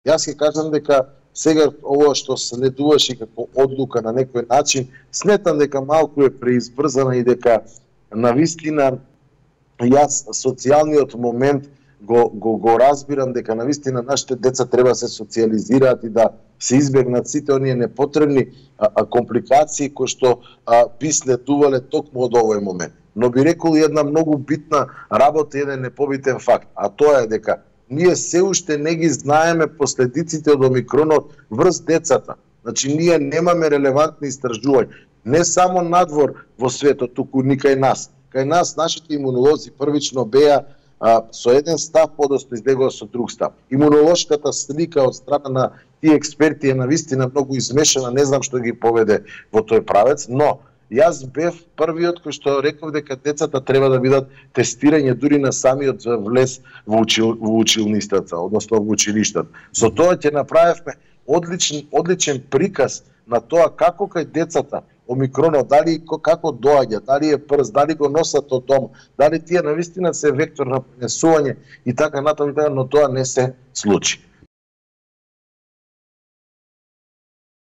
Јас ќе кажам дека сега ова што следуваше како одлука на некој начин, сметам дека малку е преизбрзана и дека навистина јас социјалниот момент го разбирам дека навистина нашите деца треба да се социјализираат и да се избегнат сите оние непотребни компликации кои што би следувале токму од овој момент. Но би рекол една многу битна работа, еден непобитен факт, а тоа е дека ние се уште не ги знаеме последиците од омикронот врз децата. Значи, ние немаме релевантни истражувања. Не само надвор во светот, туку ни кај нас. Кај нас, нашите имунолози првично беа со еден став, подоцна излегува со друг став. Имунолошката слика од страна на тие експерти е навистина многу измешана, не знам што ги поведе во тој правец, но јас бев првиот кој што реков дека децата треба да бидат тестирање дури на самиот влез во училницата, односно во училиштата. Со тоа ќе направевме одличен приказ на тоа како кај децата омикронот, дали како доаѓа, дали е брз, дали го носат од дома, дали тие навистина се вектор на пренесување и така натаму, но тоа не се случи.